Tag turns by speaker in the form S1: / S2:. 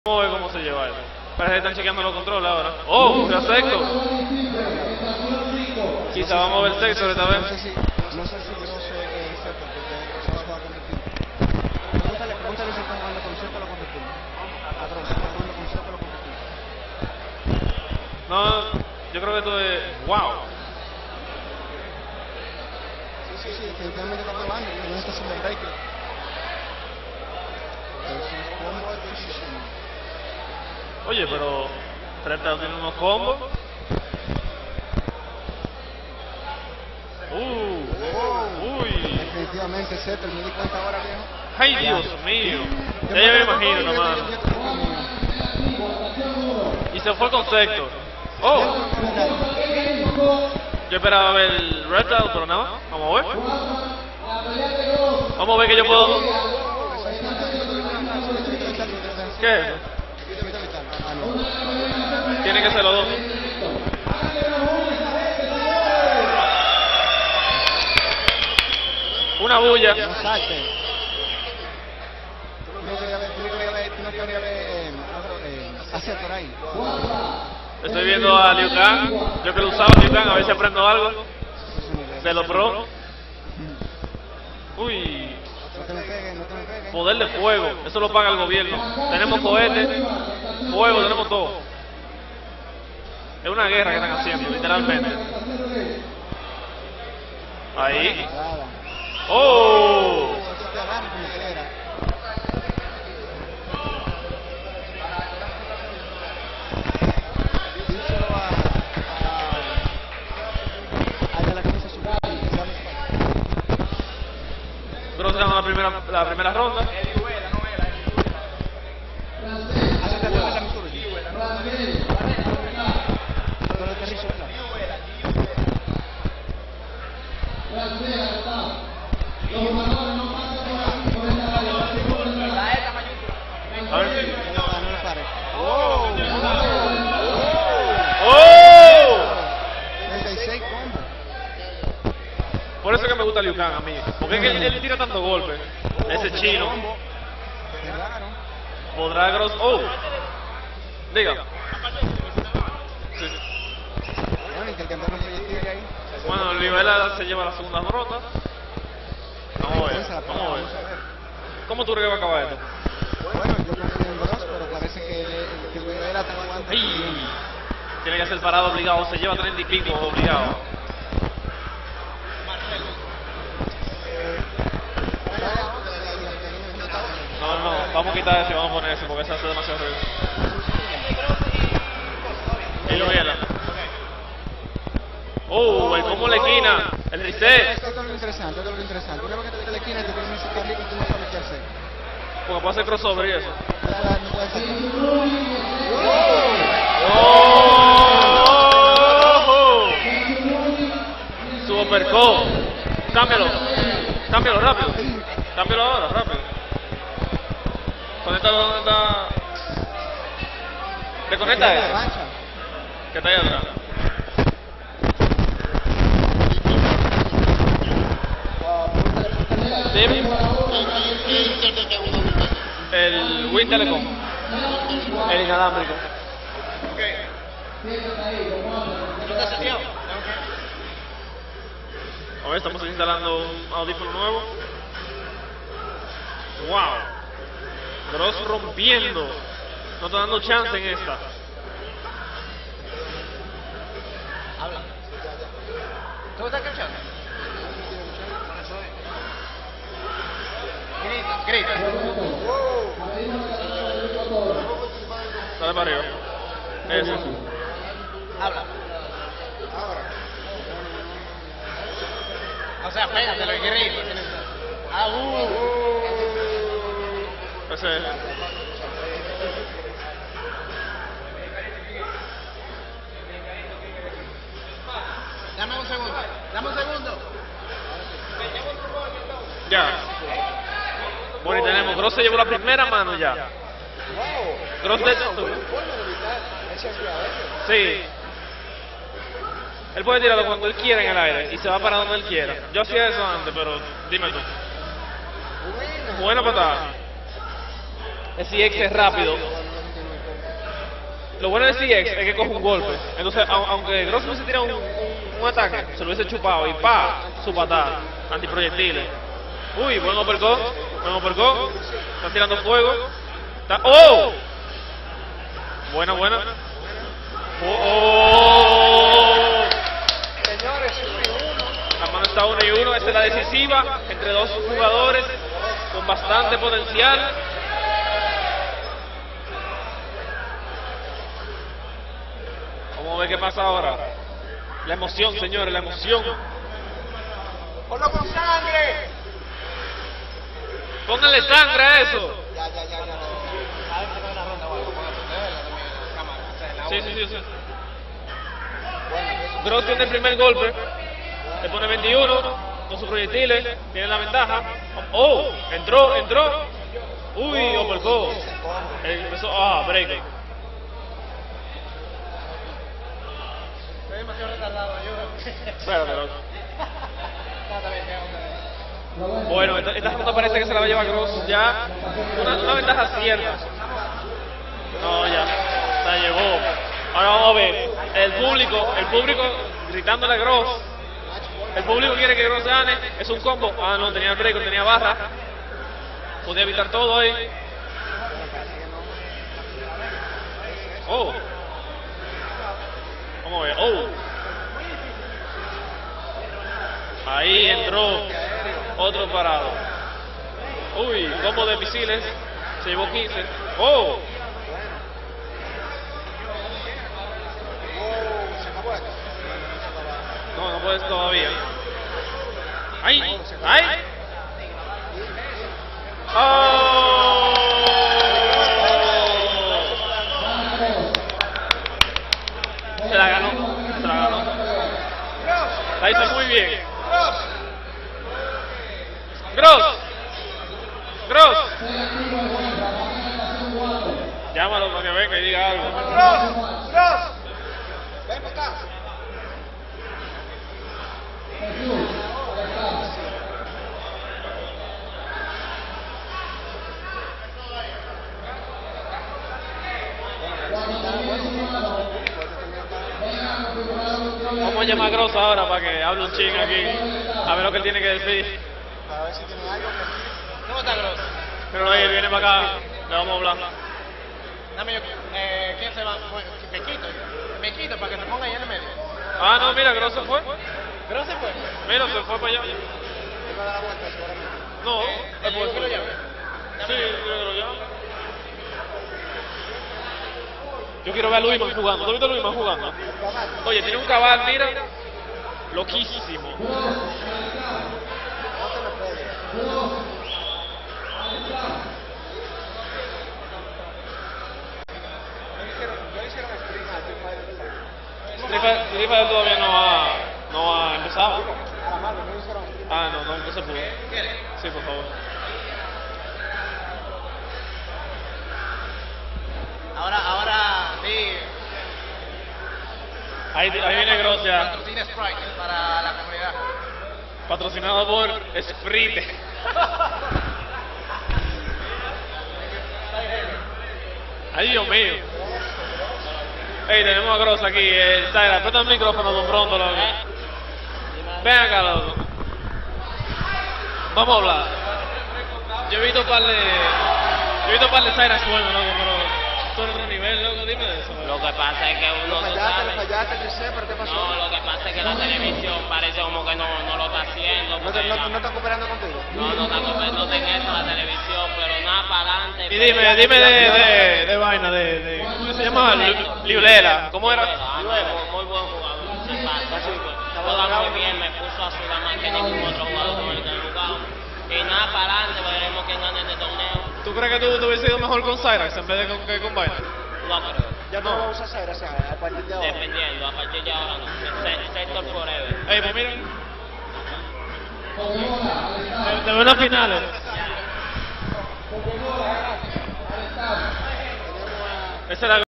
S1: Vamos a ver cómo se lleva eso. Parece que están chequeando los controles ahora. ¡Oh! ¡Se sexto! Quizá vamos a ver sexto esta vez.
S2: No sé si Grosso es sexto, porque Grosso va a competir. Pregúntale si está jugando con sexto o con Red Bull. A Grosso, ¿está jugando con sexto o con Red Bull?
S1: No, yo creo que esto es... ¡Wow!
S2: Sí, definitivamente está probando. No está haciendo break.
S1: Oye, pero... Fred está haciendo unos combos. ¡Uy!
S2: Definitivamente sexto, me di cuenta ahora, viejo.
S1: ¡Ay, Dios mío! Ya yo me imagino nomás. Y se fue con sexto. ¡Oh! Yo esperaba ver el Reptile, pero nada. Vamos a ver. Vamos a ver que yo puedo... ¿Qué es eso? Tiene que ser los dos. Una bulla.
S2: No salte. No quería ver hacia por ahí.
S1: Estoy viendo a Liu Kang. Yo que lo usaba Liu Kang, a ver si aprendo algo. De los pro. Uy.
S2: No te me pegues.
S1: Poder de fuego. Eso lo paga el gobierno. Tenemos cohetes, fuego, tenemos todo. Es una guerra que están haciendo, literalmente. Ahí. ¡Oh! Grosso ganó la primera ronda. A ver. ¡Oh!
S2: 36 combos.
S1: Por eso que me gusta Liu Kang a mí. Porque es que él tira tanto golpe. Ese chino. ¿Podrá Grosso? ¡Oh! Diga. Sí. Bueno, Rivera se lleva la segunda ronda. Vamos a ver. ¿Cómo tú crees que va a acabar esto?
S2: Bueno, yo confío en Grosso, pero parece que Rivera está jugando.
S1: ¡Ay! Tiene que ser parado obligado. Se lleva 30 y pico obligado. No, vamos a quitar ese y vamos a poner ese porque ese hace demasiado ruido. Y lo viene. ¡Oh! El combo de la esquina. El reset.
S2: Esto es lo interesante, Una vez que te metes la esquina, te tienes que arriba y tú no sabes qué hacer.
S1: Porque puede hacer crossover y eso.
S2: No puedes hacer.
S1: ¡Oh! Su uppercut. Cámbialo rápido. Cámbialo ahora, rápido. ¿Dónde está? Desconecta eso. Que está ahí atrás. ¿Sí? El Win Telecom. El inalámbrico. A ver, estamos instalando un audífono nuevo. ¡Wow! Grosso rompiendo. No está dando chance en esta.
S3: Habla. ¿Cómo estás escuchando? Grita.
S1: Dale para arriba. Eso.
S3: Habla. O sea, pégatelo y grita.
S1: Ese es.
S3: Dame un segundo.
S1: Ya. Bueno, y tenemos. Grosso se llevó la primera mano ya. Grosso de esto. Sí. Él puede tirarlo cuando él quiera en el aire y se va para donde él quiera. Yo hacía eso antes, pero dime tú. Buena patada. Ese X es rápido. Lo bueno de CX es que coge un golpe. Entonces, aunque Gross hubiese tirado un ataque, se lo hubiese chupado y ¡pa! Su patada. Antiproyectiles. Uy, buen uppercut. Buen uppercut. Está tirando fuego. ¡Oh! Buena, buena. ¡Oh!
S2: Señores,
S1: La mano está 1-1. Esta es la decisiva entre dos jugadores con bastante potencial. Vamos a ver qué pasa ahora. La emoción, señores, la emoción.
S2: ¡ponlo con sangre!
S1: Pónganle sangre a eso.
S2: Ya. A ver, se ve la ronda o algo, póngase la cámara, o sea, la
S1: Sí,
S2: hora.
S1: sí, sí, sí.
S2: Bueno,
S1: Gross tiene el primer golpe. Le pone 21 con sus proyectiles. Tiene la ventaja. ¡Oh! Entró. Uy, uppercut. Empezó. Break.
S2: estoy demasiado retardado, ayuda.
S1: Espérate, loco.
S2: Está bien,
S1: Bueno, esta ronda parece que se la va a llevar Gross ya. Una ventaja cierta. No, ya. La llevó. Ahora vamos a ver. El público gritándole a Gross. El público quiere que Gross gane. Es un combo. No, tenía el break, tenía barra. Podía evitar todo ahí. Oh. Vamos a ver. Oh. Ahí entró otro parado. Uy, combo de misiles. Se llevó 15. Oh. No puedes todavía. ¡Ay! ¡Oh! Se la ganó. La hizo muy bien. Gross. Llámalo para que venga y diga algo.
S2: ¡Gross! ¡Ven para acá!
S1: Vamos a llamar a Gross ahora para que hable un ching aquí. A ver lo que él tiene que decir.
S2: Para ver si tiene algo que...
S3: ¿Cómo está Gross?
S1: Pero ahí viene para acá. Le vamos a hablar.
S3: Dame yo, ¿quién se va? Me quito para que se ponga ahí en el medio.
S1: No, mira, Gross se fue.
S3: ¿Gross se fue?
S1: Mira, se fue para allá.
S2: Él va a dar la vuelta seguramente.
S1: No,
S3: ¿El que lo llame?
S1: Sí, yo lo llamo. Yo quiero ver a Luisman jugando. ¿Tú has visto a Luisman jugando? Oye, tiene un cabal, mira. Loquísimo.
S2: No te me pegues. Yo hicieron stream al Free Fire, ¿verdad?
S1: Street Fighter todavía no ha empezado.
S2: A la mano, no hicieron stream.
S1: No se pudo. Sí, por favor.
S3: Ahora, sí.
S1: Ahí viene Gross ya.
S3: Patrocina Sprite para la comunidad.
S1: Patrocinado por Sprite. Ay, Dios mío. Ey, tenemos a Gross aquí. Zaira, presta el micrófono de pronto, loco. Ven acá, loco. Vamos a hablar. Yo he visto un par de Zaira sueldo, loco, pero tú eres otro nivel, loco, dime de eso.
S4: Lo que pasa es que uno no sabe.
S2: fallaste, Chris, pero ¿qué pasó?
S4: No, lo que pasa es que la televisión parece como que no lo está haciendo.
S2: ¿No
S4: porque
S2: está cooperando contigo?
S4: no está cooperando en eso la televisión, pero nada para adelante.
S1: Y dime de vaina, ¿cómo se llama? Liulera, ¿cómo era?
S4: Muy buen jugador, simpático. Juega muy bien, me puso a sudar más que ningún otro jugador con el que he jugado. Y nada para adelante, veremos quién gana este torneo.
S1: ¿Tú crees que tú hubiese ido mejor con Cyrax en vez de con vaina?
S4: No creo.
S2: Ya no vamos a hacer, o sea, a partir de ahora.
S4: Dependiendo, a partir de ahora no. Sector forever.
S1: Ey, pues miren. Te veo en las finales. Esa era